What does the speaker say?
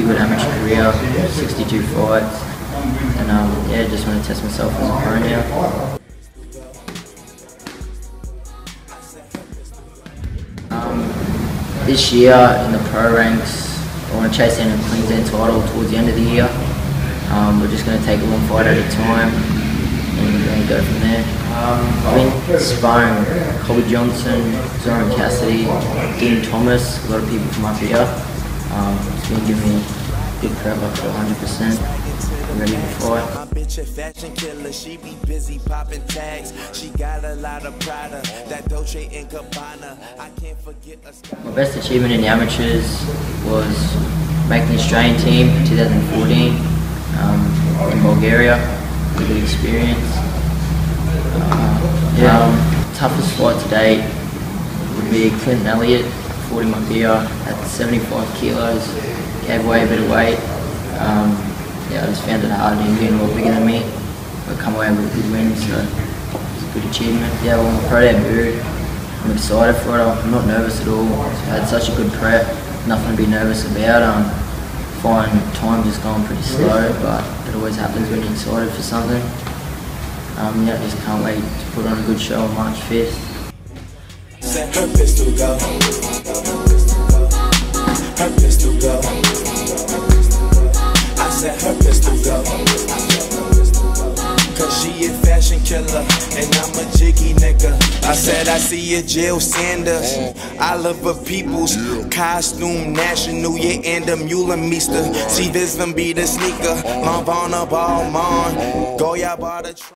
pretty good amateur career, 62 fights, and yeah, just want to test myself as a pro now. This year in the pro ranks, I want to chase in a Queensland title towards the end of the year. We're just going to take it one fight at a time and go from there. I've been sparring Colby Johnson, Zoran Cassidy, Dean Thomas, a lot of people from up here. It's been giving me good prep up to 100%. I'm ready to fight. My bitch a fashion killer, she be busy popping tags. She got a lot of Prada, that Dolce & Gabbana. I can't forget My best achievement in the amateurs was making the Australian team in 2014 in Bulgaria. A good experience. Toughest fight to date would be Clinton Elliott, 40 my beer at 75 kilos. Gave away a bit of weight. Yeah, I just found it hard, him being a lot bigger than me, but come away with a good win, so it's a good achievement. Yeah, well, my pro debut, I'm excited for it. I'm not nervous at all. I've had such a good prep, nothing to be nervous about. Find time just going pretty slow, but it always happens when you're excited for something. Yeah, just can't wait to put on a good show on March 5th. Set her pistol go. Her pistol go. I said her pistol go. Cause she a fashion killer and I'm a jiggy nigga. I said I see a Jill Sanders. I love her people's costume national, yeah, and a mule meester. See this one be the sneaker. Man van a ball man. Go ya bar the